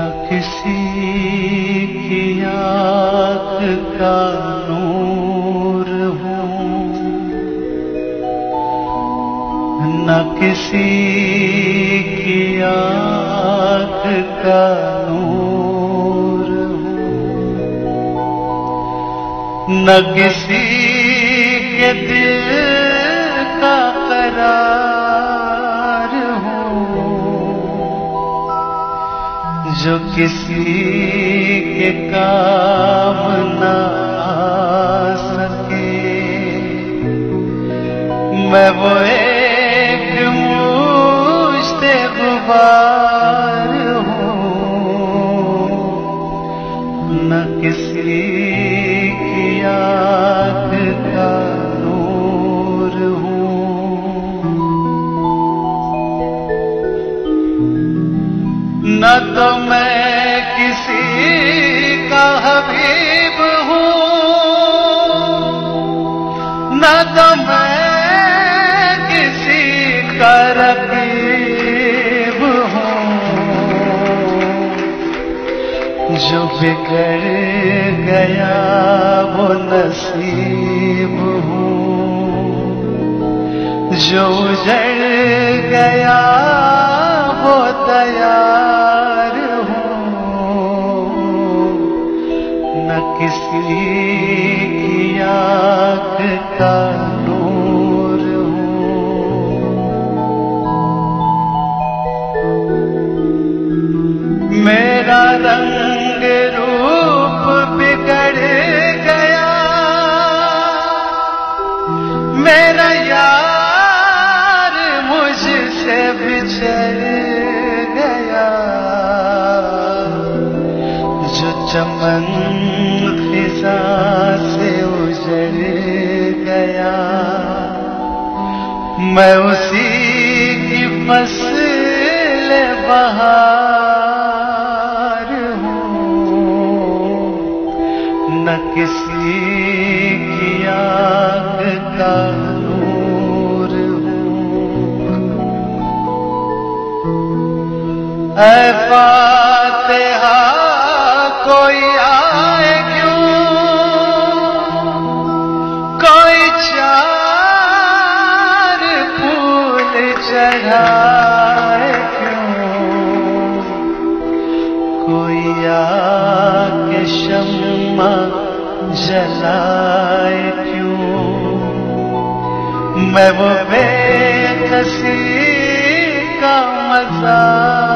किसी की आँख का नूर हूँ, न किसी की आँख का नूर हूँ, न किसी के दिल का करार हूँ, जो किसी के काम ना आ सके। मैं वो एक मुश्ते गुबार हूँ, न किसी की आँख का नूर हूँ, न तो मैं किसी का हबीब हूँ, न तो मैं किसी का रकीब हूँ, जो बिगड़ गया वो नसीब हूँ, जो उजड़ गया वो तैयार हूँ, न किसी की आँख का नूर हूँ। मेरा रंग रूप बिगड़ गया, मेरा यार मुझसे बिछड़ गया, जो चमन फिजा से उजड़ गया, मैं उसी की फसल बहार हूँ, न किसी की आँख का नूर हूँ। ऐ फातिहा कोई आए क्यों, कोई चार फूल चढ़ाए क्यों, कोई आके शम्मा जलाए क्यों। मैं वो बेकसी का मज़ार